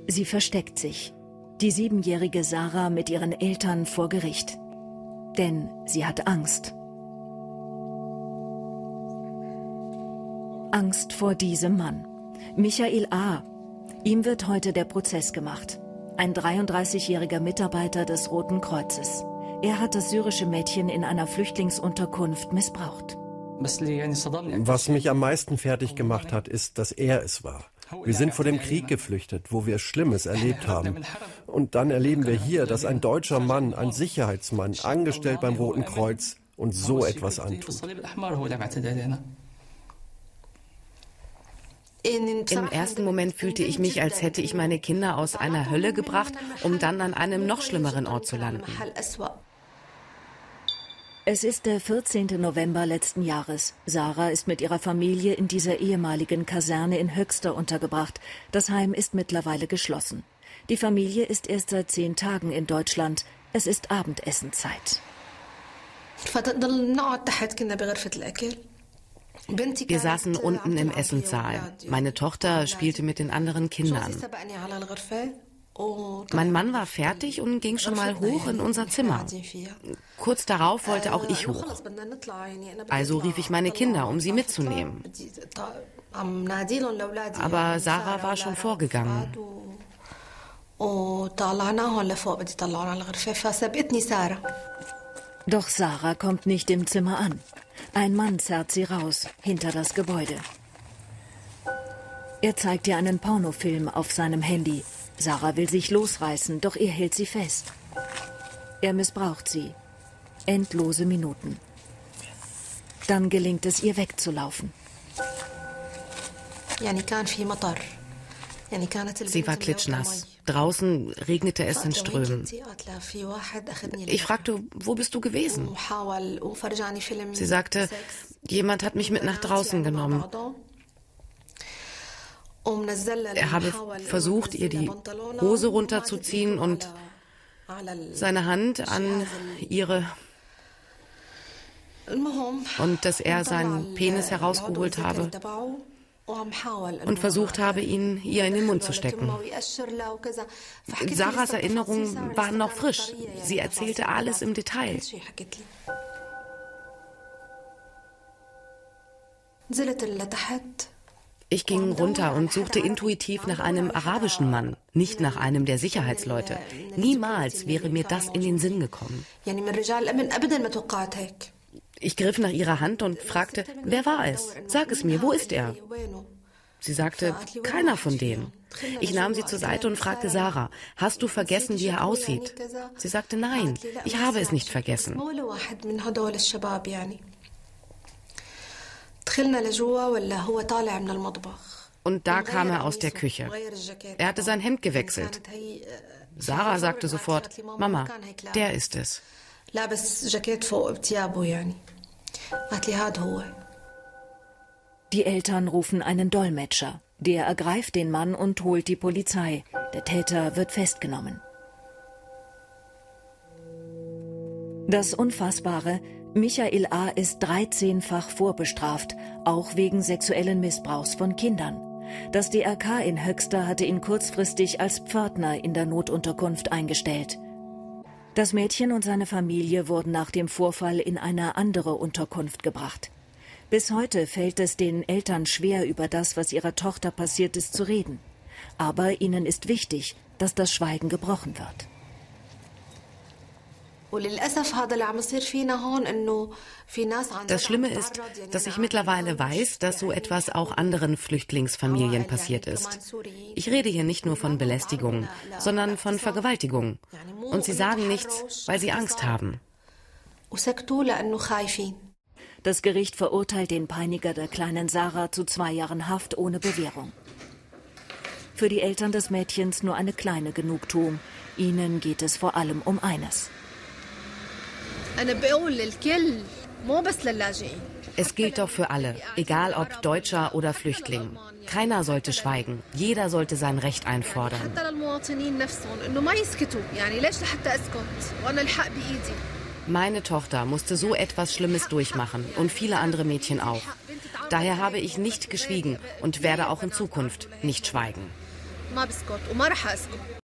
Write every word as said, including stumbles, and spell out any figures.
Sie versteckt sich. Die siebenjährige Sarah mit ihren Eltern vor Gericht. Denn sie hat Angst. Angst vor diesem Mann. Michael A. Ihm wird heute der Prozess gemacht. Ein dreiunddreißigjähriger Mitarbeiter des Roten Kreuzes. Er hat das syrische Mädchen in einer Flüchtlingsunterkunft missbraucht. Was mich am meisten fertig gemacht hat, ist, dass er es war. Wir sind vor dem Krieg geflüchtet, wo wir Schlimmes erlebt haben. Und dann erleben wir hier, dass ein deutscher Mann, ein Sicherheitsmann, angestellt beim Roten Kreuz, uns so etwas antut. Im ersten Moment fühlte ich mich, als hätte ich meine Kinder aus einer Hölle gebracht, um dann an einem noch schlimmeren Ort zu landen. Es ist der vierzehnte November letzten Jahres. Sarah ist mit ihrer Familie in dieser ehemaligen Kaserne in Höxter untergebracht. Das Heim ist mittlerweile geschlossen. Die Familie ist erst seit zehn Tagen in Deutschland. Es ist Abendessenzeit. Wir saßen unten im Essenssaal. Meine Tochter spielte mit den anderen Kindern. Mein Mann war fertig und ging schon mal hoch in unser Zimmer. Kurz darauf wollte auch ich hoch. Also rief ich meine Kinder, um sie mitzunehmen. Aber Sarah war schon vorgegangen. Doch Sarah kommt nicht im Zimmer an. Ein Mann zerrt sie raus, hinter das Gebäude. Er zeigt ihr einen Pornofilm auf seinem Handy. Sarah will sich losreißen, doch er hält sie fest. Er missbraucht sie. Endlose Minuten. Dann gelingt es ihr wegzulaufen. Sie war klitschnass. Draußen regnete es in Strömen. Ich fragte, wo bist du gewesen? Sie sagte, jemand hat mich mit nach draußen genommen. Er habe versucht, ihr die Hose runterzuziehen und seine Hand an ihre... Und dass er seinen Penis herausgeholt habe und versucht habe, ihn ihr in den Mund zu stecken. Sarahs Erinnerungen waren noch frisch. Sie erzählte alles im Detail. Ich ging runter und suchte intuitiv nach einem arabischen Mann, nicht nach einem der Sicherheitsleute. Niemals wäre mir das in den Sinn gekommen. Ich griff nach ihrer Hand und fragte, wer war es? Sag es mir, wo ist er? Sie sagte, keiner von denen. Ich nahm sie zur Seite und fragte Sarah, hast du vergessen, wie er aussieht? Sie sagte, nein, ich habe es nicht vergessen. Und da kam er aus der Küche. Er hatte sein Hemd gewechselt. Sarah sagte sofort, Mama, der ist es. Die Eltern rufen einen Dolmetscher. Der ergreift den Mann und holt die Polizei. Der Täter wird festgenommen. Das Unfassbare: Michael A. ist dreizehnfach vorbestraft, auch wegen sexuellen Missbrauchs von Kindern. Das D R K in Höxter hatte ihn kurzfristig als Pförtner in der Notunterkunft eingestellt. Das Mädchen und seine Familie wurden nach dem Vorfall in eine andere Unterkunft gebracht. Bis heute fällt es den Eltern schwer, über das, was ihrer Tochter passiert ist, zu reden. Aber ihnen ist wichtig, dass das Schweigen gebrochen wird. Das Schlimme ist, dass ich mittlerweile weiß, dass so etwas auch anderen Flüchtlingsfamilien passiert ist. Ich rede hier nicht nur von Belästigung, sondern von Vergewaltigung. Und sie sagen nichts, weil sie Angst haben. Das Gericht verurteilt den Peiniger der kleinen Sarah zu zwei Jahren Haft ohne Bewährung. Für die Eltern des Mädchens nur eine kleine Genugtuung. Ihnen geht es vor allem um eines. Es gilt doch für alle, egal ob Deutscher oder Flüchtling. Keiner sollte schweigen. Jeder sollte sein Recht einfordern. Meine Tochter musste so etwas Schlimmes durchmachen und viele andere Mädchen auch. Daher habe ich nicht geschwiegen und werde auch in Zukunft nicht schweigen. ما بسكت وما رح اسكت.